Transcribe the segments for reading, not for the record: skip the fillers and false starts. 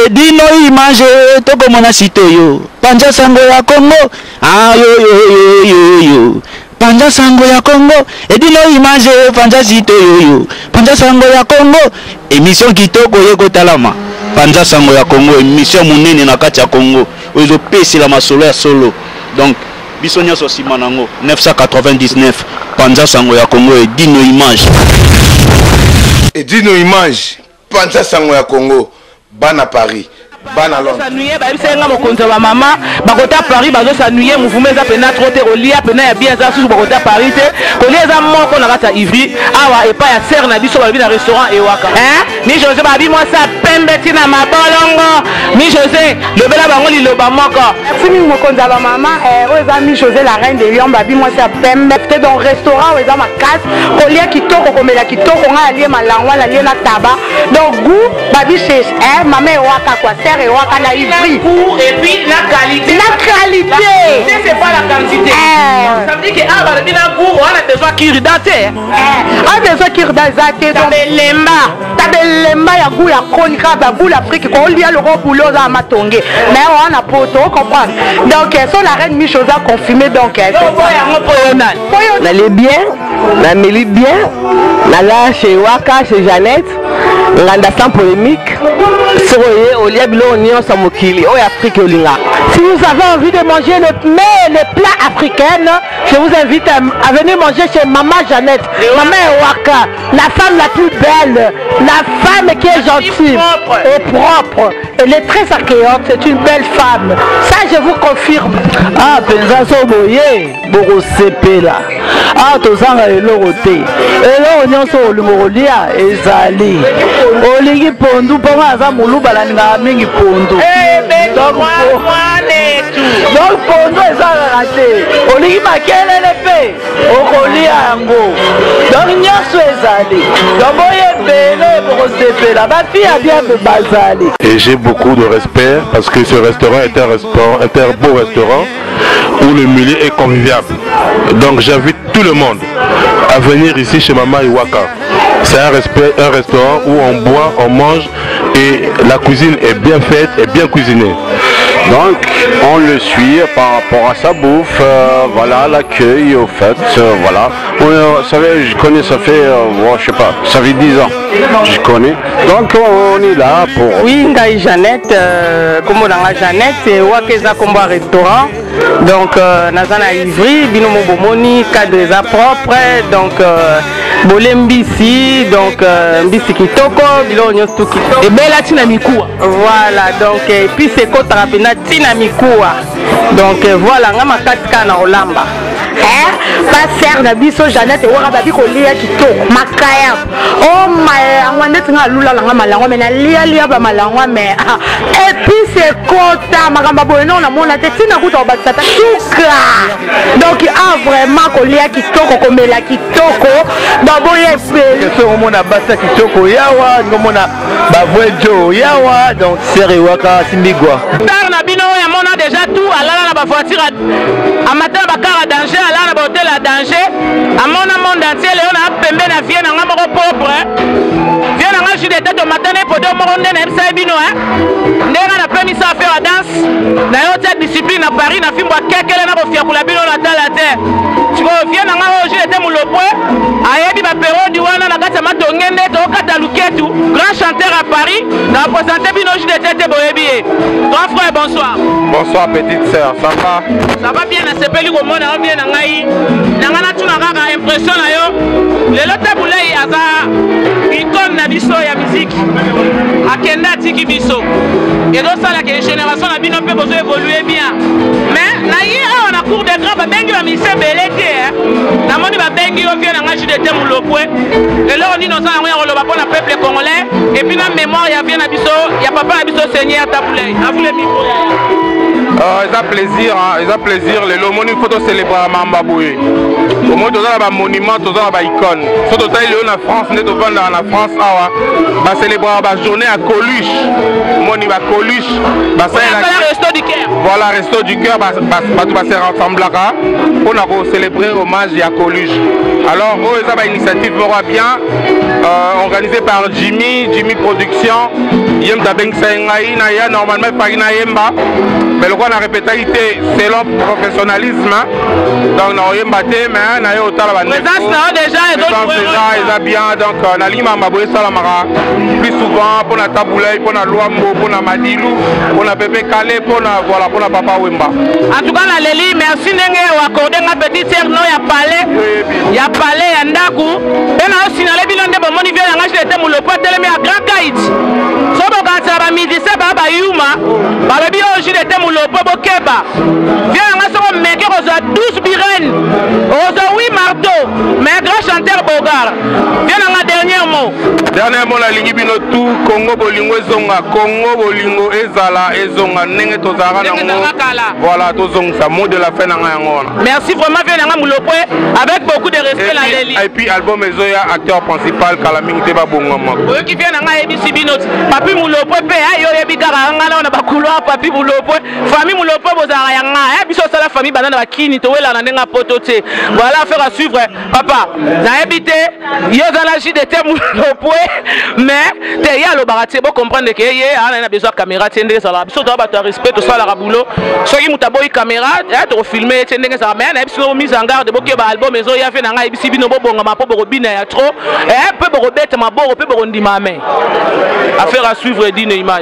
Dino image toko mona sitoyo Panja sango ya Congo ah yo Panja sango ya Congo Dino image Panja sitoyo Panja sango ya Congo émission kitoko yeko talama Panja sango ya Congo émission munene na kati ya Congo ozo pesi la masolo ya solo donc biso nyoso simanango 999 Panja sango ya Congo et Dino image Panja sango ya Congo Bana Paris Bana Londres sanuye ba bisenga mokonzo ba mama bakota Paris bazo sanuye mouvement za pena trote olia pena ya bien za susu bakota Paris te kolia za moko na kata Ivry awa epa ya serre na biso ba bi na restaurant Ewaka mi José ba bi moi ça pembe tina mabolongo mi José le bela bango liloba moko fini mokonzo ba mama oza mi José la reine de Lyon ba bi moi ça pembe te dans restaurant oza ma casse kolia kitoko komela kitoko nga alie malangwa la lie na taba donc goût ba bi chez mama Ewaka kwa serre Ewaka na Ivry et puis la qualité c'est pas la quantité ça veut dire que ah ba bina goût on a besoin kirdaté a besoin kirdazate donc tabelemba ya goût ya konika ba goût l'Afrique ko lia le boulot za matonge mais on a poto comprendre donc so la reine Michosa confirmé donc na les bien na meli bien na la chez Ewaka chez Jeannette nganda sans polémique soye olia bilo nyo sa mokili o Afrique olinga. Si vous avez envie de manger les plats africains, je vous invite à venir manger chez Maman Jeannette, Maman Ewaka, la femme la plus belle, la femme qui est gentille et propre. Elle est très accueillante, c'est une belle femme. Ça, je vous confirme. Ah, penza so boye, boko sepela. Ah, tozanga elorote. Eloro nyonso olimolia ezali. Olingi pondu poma za muluba la nga mingi pondu. Donc pondu ezala raté. Olingi makelele pe. Okolia yango. Donc nyonso ezali. Donc boye bele boko sepela. Ba fille a bien bazali. Et j'ai beaucoup de respect parce que ce restaurant est un beau restaurant où le milieu est convivial. Donc j'invite tout le monde à venir ici chez Maman Ewaka. C'est un restaurant où on boit, on mange et la cuisine est bien faite et bien cuisinée. Donc on le suit par rapport à sa bouffe, voilà l'accueil au fait, voilà. Vous savez, je connais, ça fait, je sais pas, ça fait 10 ans, je connais. Donc on est là pour... Oui, Ngaï Jeannette, comme on a Jeannette, Wakeza Combo restaurant, donc Nazana Ivry, Binomo Bomoni, cadre propre, donc Bolembisi, donc Mbisi Kitoko, Bilonyo Stuki. Et Bella Tinamikua. Voilà, donc, et puis c'est Kotarapena Tinamikua. Donc voilà, on a 4 na Olamba. Pas serre na biso Jeannette Ewaka babi kolia kitoko makaya. Oh my, ngwande tinga lula langa malangwa mena lia ba malangwa me. Et puis c'est kota makamba bono na mona te tina kuta obatata suka. Donc vraiment kolia kitoko komela kitoko. Babo yepe. So mona basa kitoko yawa, ngomona bavwejo yawa, donc serre Ewaka Simbigwa. Na bino ya mona déjà tout alala na ba voiture à matin ba car à danger alala na hôtel à danger à mon monde entier léon a pembe na vie na ngamo propre vie na ngaju de tête au matin pour deux mois on est même bino ndena na premier ça faire la danse na yo cette discipline à Paris na fimbo kekele na bofia kula bino na tala terre tu vois vie na ngamo je de mulopwe ayebi ba période wana na kata matongende to kata luketu grand chanteur à Paris na présenter bino je de tête boyebi grand frère bonsoir. Bonsoir petite sœur, ça va? Ça va bien, na sepeli ko mona on bien na ngai. Na ngana tuna kaka impression na yo. Lelo tabulei aza icône na biso ya musique. Akenda tiki biso. Et donc ça la que génération na bino pe besoin évoluer bien. Mais na ye on a cours de grand ba bengi ba mise belete. Na moni ba bengi o vient na ngaju de temu lopwe. Lelo on dit non ça na ngolo ba pona peuple congolais et puis na mémoire ya vient na biso, ya papa na biso Seigneur tabulei. A vous le micro. Ils ont plaisir, les lomoni photo célébrer à Mambaboué. Au moins, tu as un monument, tu as une icône. Surtout, tu as en France, tu as en France, tu as célébrer la journée à Coluche. Moni à Coluche. Resto du cœur. Voilà, resto du cœur, tu vas se rassembler pour célébrer hommage à Coluche. Alors, ils ont une initiative bien. organisé par Jimmy Production. Yem Tabeng Saïngaï, Naya, normalement Farina Yemba. Mais le quoi la répétalité selon professionnalisme. Donc, on Yemba, mais Naya Otala Bande. Présence déjà et d'autres. Ils ont bien, donc, Nalima Maboué Salamara. Plus souvent, pour la Taboulaï, pour la Luambo, pour la Madilou, pour la Bébé Calais, pour la voilà, pour la Papa Wemba. En tout cas, la Léli, merci Nenge, accordé ma petite sœur, non, il y a palais, il y a palais, il y a Ndaku. Et on a aussi dans les bilans de mon niveau, on a acheté le mot pour télé, mais à Grand Kaït. So, quand ça va midi, c'est pas Yuma, par le bio, j'ai des thèmes le Bobo Keba. Viens, on a son mec, on a 12 birènes, on a 8 marteaux, mais grand chanteur Bogar. Viens, on a dernier mot. Dernier mot, la ligne bino tout, Congo Bolingo Zonga, Congo Bolingo Ezala, Ezonga, Nenge Tozara, voilà, Tozong, ça mot de la fin. Merci vraiment, viens, on a Moulopé, avec beaucoup de respect, la Léli. Et puis, album Ezoya, acteur principal, Kalaming Teba Bongoma. Eux qui viennent à ABC Binot, Papi Moulopé, ayo Yabigara, on a pas couloir, Papi Moulopé, famille Moulopé, Bozarayanga, et puis ça la famille Banana Kini, Toela, Nanenga Pototé. Voilà, faire à suivre, papa. J'ai habité, Yozanaji de Moulopé, mais t'es là, le baraté, pour comprendre que on a besoin de caméra, tiens, ça la surtout à respect, tout ça, la boulot. Ceux qui m'ont caméra, tu filmer, tiens, ça, mais on a mis en garde, beaucoup d'albums, mais il y a fait un ABC Bino, ma pauvre bine, il y a trop, et un peu de rebête, ma pauvre, peu de ma main. Affaire à suivre et d'une image.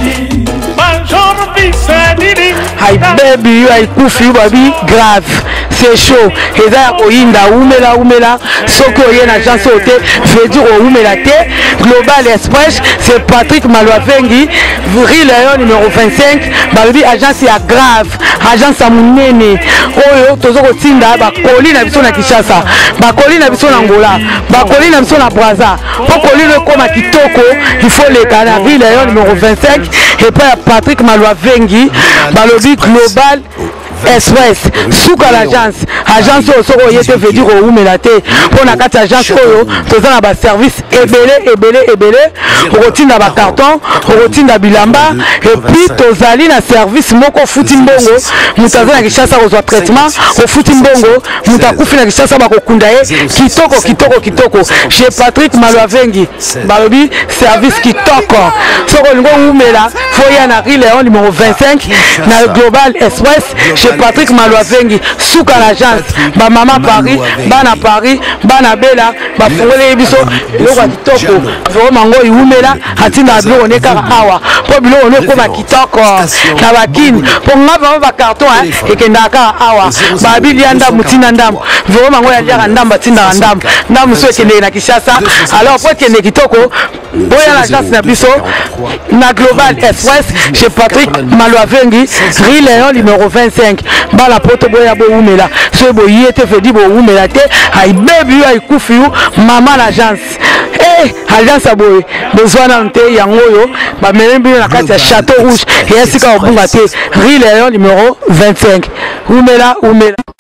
Hi baby, you are kufi baby grave. c'est chaud eza ya koyinda umela soki oye na agence oyo te veut dire oumela te. Global Express c'est Patrick Malwavengi Rue Léon numéro 25 balobi agence ya grave agence ya monene oyo tozo kotinda bakoli na biso na Kinshasa bakoli na biso na Angola bakoli na biso na Brazza pokoli le koma kitoko il faut les canards Rue Léon numéro 25 et puis Patrick Malwavengi balobi Global Express souka l'agence oyo soko oyete veut dire oumela te mpona kati agence oyo toza na baservice ebele okotinda bacarton okotinda bilamba epuis tozali na service moko ofuti mbongo moto aza na Kinshasa kozwa traitement ofuti mbongo moto akufi na Kinshasa bakokunda ye kitoko chez Patrick Malwavengi balobi service kitoko soko olingo oumela foya na Rue Léon numéro 25 na Global Express Patrick Malwavengi souka l'agence ba mama Paris bana bela ba fongole biso eloko kitoko vraiment ngo iumela atinda bilo oneka awa po bilo oneko ba kitoko na bakini po ngaba ba carton ekenda ka awa ba bilianda mutina ndam vraiment ngo ya ndamba tinda ndam so ekende na Kinshasa alors po ekende kitoko boya l'agence na biso na Global Express chez Patrick Malwavengi Rue Léon numéro 25 bala poto boya bo umela so bo yete fedi bo umela te ay baby ay kufiu mama l'agence agence aboye besoin nte yango yo ba melembi na kati ya Château Rouge et esika obunga te Rue Léon numéro 25 umela